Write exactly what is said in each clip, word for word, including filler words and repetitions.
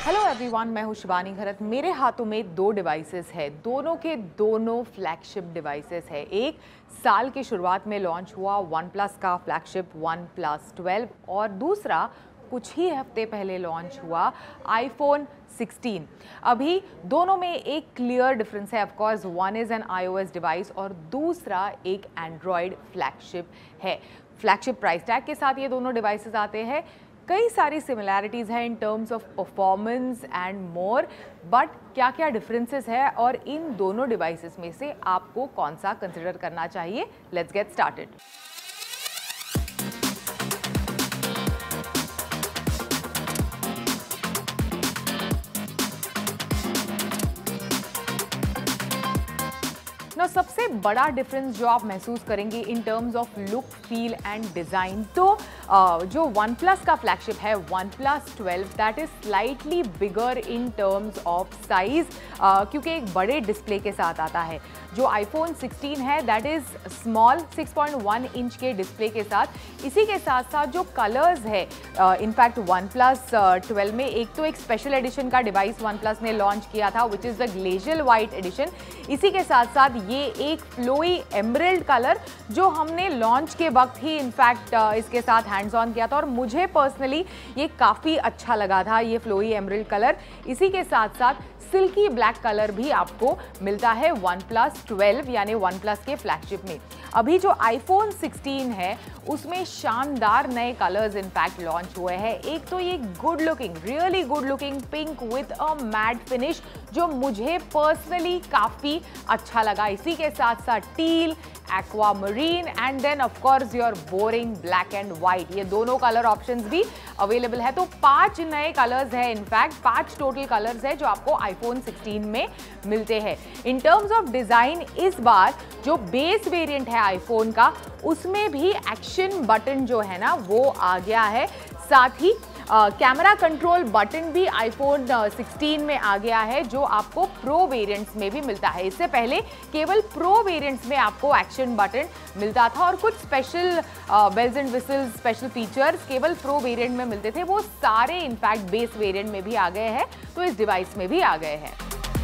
Hello everyone, मैं हूं शिवानी घरत। मेरे हाथों में दो डिवाइसेस है, दोनों के दोनों फ्लैगशिप डिवाइसेस है। एक साल की शुरुआत में लॉन्च हुआ वन प्लस का फ्लैगशिप वन प्लस ट्वेल्व और दूसरा कुछ ही हफ्ते पहले लॉन्च हुआ आईफोन सिक्सटीन। अभी दोनों में एक क्लियर डिफरेंस है। Of course one is an iOS device और दूसरा एक एंड्रॉयड फ्लैगशिप है। फ्लैगशिप प्राइस टैग के साथ ये दोनों डिवाइसेस आते हैं। कई सारी सिमिलैरिटीज़ हैं in terms of performance and more, but क्या क्या डिफरेंसेस है और इन दोनों डिवाइसेस में से आपको कौन सा कंसिडर करना चाहिए? Let's get started. ना सबसे बड़ा डिफरेंस जो आप महसूस करेंगे in terms of look, feel and design, तो uh, जो वन प्लस का फ्लैगशिप है OnePlus twelve, that is slightly bigger in terms of size, क्योंकि एक बड़े डिस्प्ले के साथ आता है। जो आईफोन सिक्सटीन है that is small six point one inch के डिस्प्ले के साथ। इसी के साथ साथ जो कलर्स है, इनफैक्ट वन प्लस ट्वेल्व में एक तो एक स्पेशल एडिशन का डिवाइस वन प्लस ने लॉन्च किया था which is the glacial white edition. इसी के साथ साथ ये एक फ्लोई एमरल्ड कलर जो हमने लॉन्च के वक्त ही इनफैक्ट इसके साथ हैंड्स ऑन किया था और मुझे पर्सनली ये काफ़ी अच्छा लगा था, ये फ्लोई एमरल्ड कलर। इसी के साथ साथ सिल्की ब्लैक कलर भी आपको मिलता है वन प्लस ट्वेल्व यानी वन प्लस के फ्लैगशिप में। अभी जो आईफोन सिक्सटीन है उसमें शानदार नए कलर्स इनफैक्ट लॉन्च हुए हैं। एक तो ये good looking, really good looking pink with a matte finish जो मुझे पर्सनली काफ़ी अच्छा लगा। इसी के साथ साथ teal, aquamarine and then of course your boring black and white, ये दोनों कलर ऑप्शंस भी अवेलेबल है। तो पांच नए कलर्स हैं, इनफैक्ट पांच टोटल कलर्स हैं जो आपको आईफोन सिक्सटीन में मिलते हैं। इन टर्म्स ऑफ डिज़ाइन इस बार जो बेस वेरिएंट है आईफोन का उसमें भी एक्शन बटन जो है ना वो आ गया है। साथ ही कैमरा कंट्रोल बटन भी आईफोन सिक्सटीन में आ गया है जो आपको प्रो वेरिएंट्स में भी मिलता है। इससे पहले केवल प्रो वेरिएंट्स में आपको एक्शन बटन मिलता था और कुछ special bells and whistles, special features केवल प्रो वेरिएंट में मिलते थे, वो सारे इनफैक्ट बेस वेरिएंट में भी आ गए हैं, तो इस डिवाइस में भी आ गए हैं।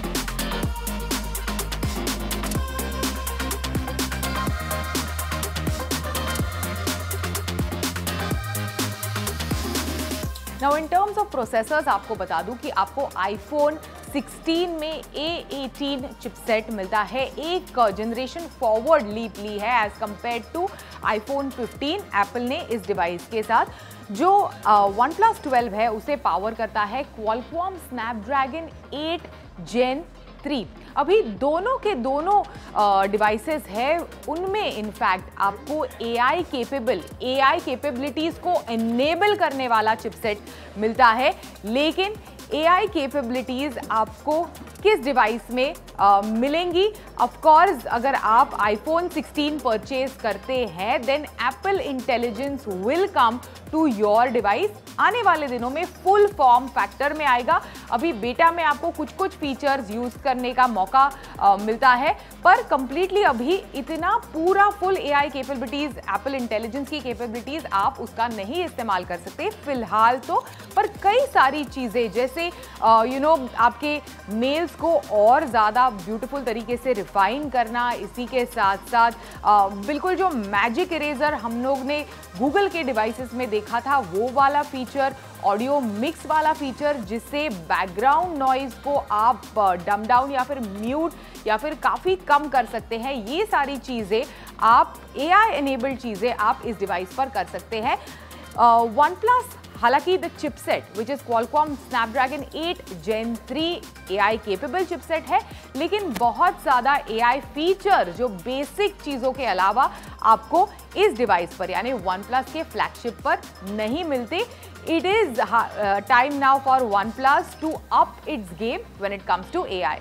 Now in terms of processors आपको बता दूं कि आपको आईफोन सिक्सटीन में ए एटीन चिपसेट मिलता है। एक जनरेशन फॉरवर्ड लीप ली है as compared to iPhone fifteen Apple ने इस डिवाइस के साथ। जो वन प्लस ट्वेल्व है उसे पावर करता है Qualcomm Snapdragon eight gen three. अभी दोनों के दोनों डिवाइसेस है उनमें इनफैक्ट आपको एआई केपेबल एआई कैपेबिलिटीज़ को एनेबल करने वाला चिपसेट मिलता है, लेकिन एआई कैपेबिलिटीज़ आपको किस डिवाइस में आ, मिलेंगी? ऑफ कोर्स अगर आप आईफोन सिक्सटीन परचेज करते हैं then Apple intelligence will come to your device. आने वाले दिनों में फुल फॉर्म फैक्टर में आएगा। अभी बेटा में आपको कुछ कुछ फीचर्स यूज़ करने का मौका आ, मिलता है, पर कंप्लीटली अभी इतना पूरा full AI capabilities, Apple intelligence की कैपेबिलिटीज़ आप उसका नहीं इस्तेमाल कर सकते फिलहाल तो। पर कई सारी चीज़ें जैसे यू नो आपके मेल्स को और ज़्यादा ब्यूटीफुल तरीके से रिफाइन करना, इसी के साथ साथ आ, बिल्कुल जो मैजिक इरेजर हम लोग ने गूगल के डिवाइसेस में देखा था वो वाला फीचर, ऑडियो मिक्स वाला फीचर जिससे बैकग्राउंड नॉइज को आप डम डाउन या फिर म्यूट या फिर काफ़ी कम कर सकते हैं, ये सारी चीज़ें आप एआई एनेबल्ड चीज़ें आप इस डिवाइस पर कर सकते हैं। वन प्लस हालांकि the chipset which is Qualcomm Snapdragon eight gen three AI capable chipset है, लेकिन बहुत ज़्यादा एआई फीचर जो बेसिक चीज़ों के अलावा आपको इस डिवाइस पर यानी वन प्लस के फ्लैगशिप पर नहीं मिलते। It is time now for OnePlus to up its game when it comes to AI.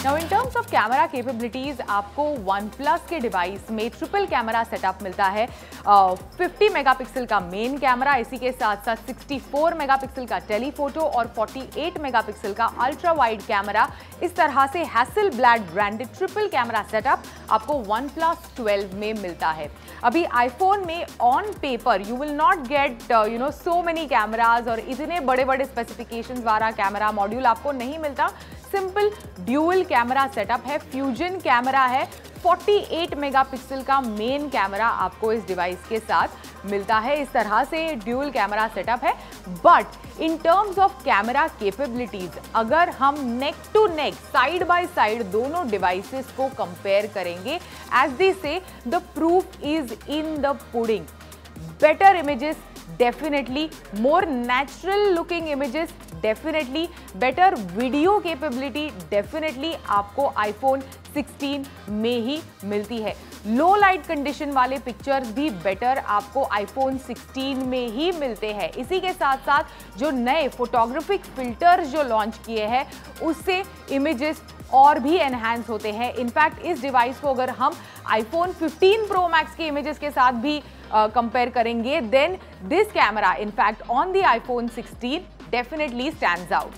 Now in terms of camera capabilities, आपको OnePlus के डिवाइस में ट्रिपल कैमरा सेटअप मिलता है। फिफ्टी मेगापिक्सल का मेन कैमरा, इसी के साथ साथ सिक्सटी फोर मेगापिक्सल का टेलीफोटो और फोर्टी एट मेगापिक्सल का अल्ट्रा वाइड कैमरा। इस तरह से Hasselblad branded triple camera setup आपको OnePlus ट्वेल्व में मिलता है। अभी आईफोन में on paper you will not get you know so many cameras और इतने बड़े बड़े स्पेसिफिकेशंस वाला कैमरा मॉड्यूल आपको नहीं मिलता। सिंपल ड्यूअल कैमरा सेटअप है, फ्यूजन कैमरा है, फोर्टी एट मेगापिक्सल का मेन कैमरा आपको इस डिवाइस के साथ मिलता है। इस तरह से ड्यूअल कैमरा सेटअप है। But in terms of camera capabilities, अगर हम neck to neck side by side दोनों डिवाइसेस को कंपेयर करेंगे, as they say the proof is in the pudding. Better images definitely, more natural looking images definitely, better video capability definitely आपको iPhone sixteen में ही मिलती है। Low light condition वाले pictures भी बेटर आपको आईफोन सिक्सटीन में ही मिलते हैं। इसी के साथ साथ जो नए फोटोग्राफिक फिल्टर्स जो लॉन्च किए हैं उससे इमेजेस और भी एनहांस होते हैं। इनफैक्ट इस डिवाइस को अगर हम आईफोन फिफ्टीन प्रो मैक्स के इमेजेस के साथ भी कंपेयर uh, करेंगे, then this camera in fact on the iPhone sixteen definitely stands out.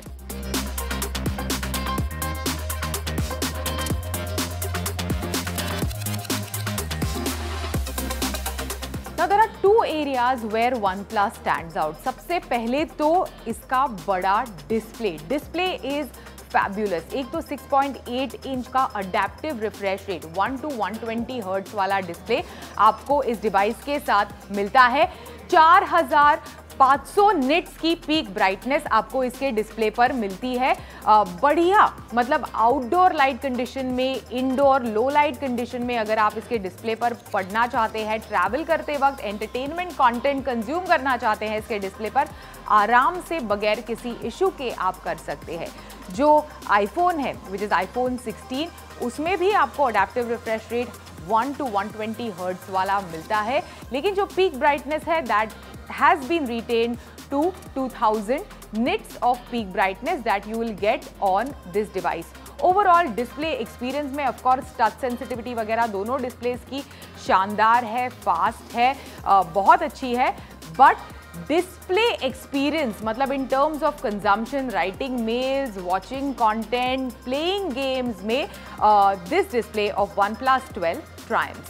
Now there are two areas where OnePlus stands out. सबसे पहले तो इसका बड़ा डिस्प्ले। Display is fabulous. एक तो सिक्स पॉइंट एट इंच का adaptive refresh rate one two one twenty hertz वाला display आपको इस डिवाइस के साथ मिलता है। चार हज़ार पाँच सौ निट्स की पीक ब्राइटनेस आपको इसके डिस्प्ले पर मिलती है। आ, बढ़िया, मतलब आउटडोर लाइट कंडीशन में, इंडोर लो लाइट कंडीशन में अगर आप इसके डिस्प्ले पर पढ़ना चाहते हैं, ट्रैवल करते वक्त एंटरटेनमेंट कंटेंट कंज्यूम करना चाहते हैं, इसके डिस्प्ले पर आराम से बगैर किसी इशू के आप कर सकते हैं। जो आईफोन है विच इज़ आईफोन सिक्सटीन, उसमें भी आपको adaptive refresh rate one two one twenty hertz वाला मिलता है, लेकिन जो पीक ब्राइटनेस है that has been retained to two thousand nits of peak brightness that you will get on this device. Overall display experience में of course touch sensitivity वगैरह दोनों displace की शानदार है, फास्ट है, uh, बहुत अच्छी है। बट डिस्प्ले एक्सपीरियंस मतलब in terms of consumption, writing mails, watching content, playing games में this display of OnePlus twelve triumphs.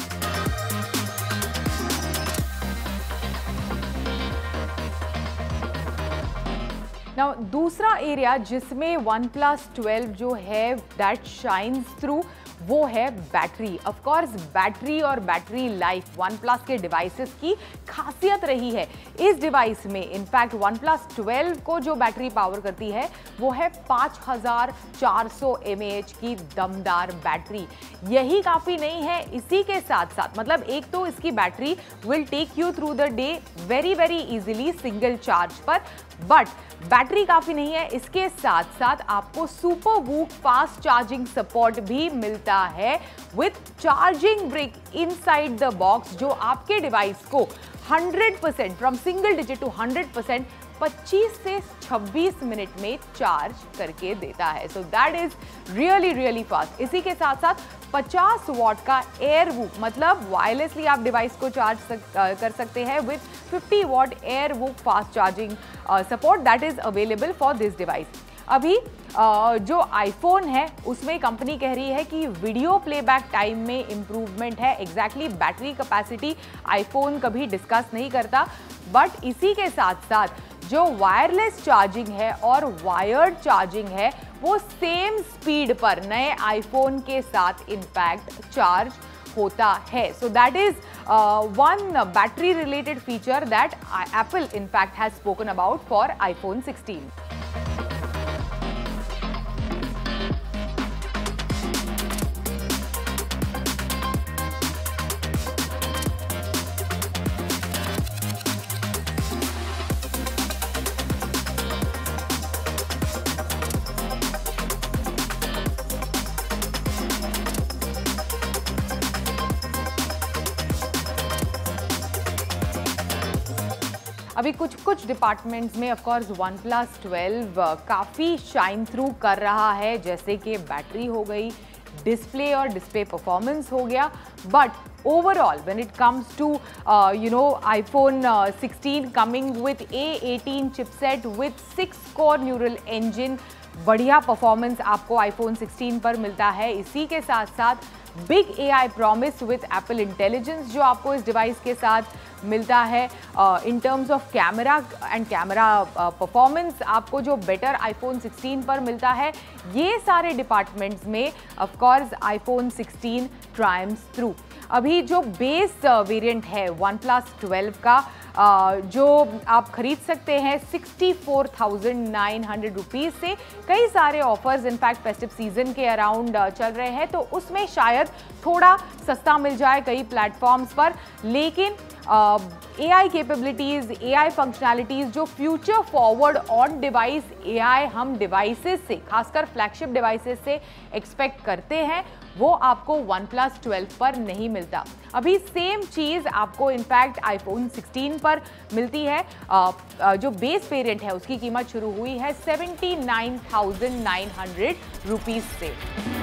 Now दूसरा एरिया जिसमें OnePlus ट्वेल्व जो है दैट शाइन्स थ्रू वो है बैटरी। ऑफ कोर्स बैटरी और बैटरी लाइफ OnePlus के डिवाइसेस की खासियत रही है। इस डिवाइस में इनफैक्ट OnePlus ट्वेल्व को जो बैटरी पावर करती है वो है पाँच हज़ार चार सौ एम ए एच की दमदार बैटरी। यही काफ़ी नहीं है, इसी के साथ साथ मतलब एक तो इसकी battery will take you through the day very very easily single charge पर, बट बैटरी काफ़ी नहीं है, इसके साथ साथ आपको super VOOC fast charging support भी मिलता है with charging brick inside the box, जो आपके डिवाइस को hundred percent from single digit to hundred percent पच्चीस से छब्बीस मिनट में चार्ज करके देता है। So that is really really fast. इसी के साथ साथ पचास वॉट का एयर वूक मतलब वायरलेसली आप डिवाइस को चार्ज सक, कर सकते हैं with fifty watt air VOOC fast charging support that is available for this device. अभी uh, जो आईफोन है उसमें कंपनी कह रही है कि वीडियो प्लेबैक टाइम में इम्प्रूवमेंट है। एग्जैक्टली बैटरी कैपेसिटी आईफोन कभी डिस्कस नहीं करता, बट इसी के साथ साथ जो वायरलेस चार्जिंग है और वायर्ड चार्जिंग है वो सेम स्पीड पर नए आईफोन के साथ इनफैक्ट चार्ज होता है। So that is one battery related feature that Apple in fact has spoken about for iPhone sixteen. अभी कुछ कुछ डिपार्टमेंट्स में of course OnePlus twelve काफ़ी शाइन थ्रू कर रहा है, जैसे कि बैटरी हो गई, डिस्प्ले और डिस्प्ले परफॉर्मेंस हो गया। But overall when it comes to uh, you know iPhone uh, sixteen coming with A eighteen chipset with six core neural engine, बढ़िया परफॉर्मेंस आपको iPhone सिक्सटीन पर मिलता है। इसी के साथ साथ big A I promise with Apple intelligence जो आपको इस डिवाइस के साथ मिलता है। In terms of camera and camera performance आपको जो बेटर iPhone सिक्सटीन पर मिलता है, ये सारे डिपार्टमेंट्स में of course iPhone sixteen triumphs through. अभी जो बेस वेरिएंट है वन प्लस ट्वेल्व का, Uh, जो आप खरीद सकते हैं sixty four thousand nine hundred rupees से, कई सारे ऑफर्स इनफैक्ट फेस्टिव सीजन के अराउंड uh, चल रहे हैं, तो उसमें शायद थोड़ा सस्ता मिल जाए कई प्लेटफॉर्म्स पर। लेकिन A I capabilities, A I functionalities जो future forward on device A I हम डिवाइसेस से, खासकर फ्लैगशिप डिवाइसेस से एक्सपेक्ट करते हैं, वो आपको वन प्लस ट्वेल्व पर नहीं मिलता। अभी सेम चीज़ आपको इनफैक्ट iPhone सिक्सटीन पर मिलती है। आ, आ, जो बेस वेरिएंट है उसकी कीमत शुरू हुई है seventy nine thousand nine hundred rupees से।